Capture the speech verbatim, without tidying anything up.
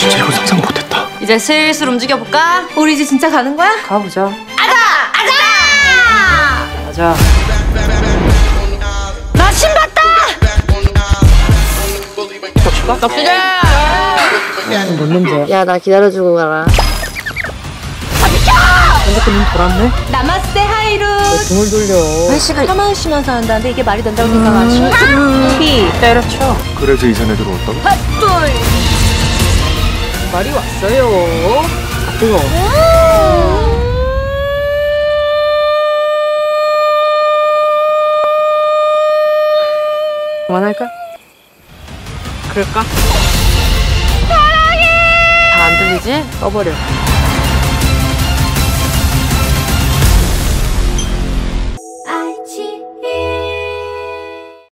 진짜 이거 상상 못했다. 이제 슬슬 움직여볼까? 우리 이제 진짜 가는 거야? 가보자. 아자! 아자! 가자. 나 신봤다! 덕수자! 뭔 냄새야? 야, 나 기다려주고 가라. 근데 그눈 돌았네? 나마스테 하이루. 등을 돌려. 한식을 가만히 쉬면서 한다는데 이게 말이 된다고 생각하지? 피 때려쳐. 그래서 이 산에 들어왔다고? 말이 왔어요. 아, 뜨거워. 그만할까? 그럴까? 다 안 들리지? 꺼버려.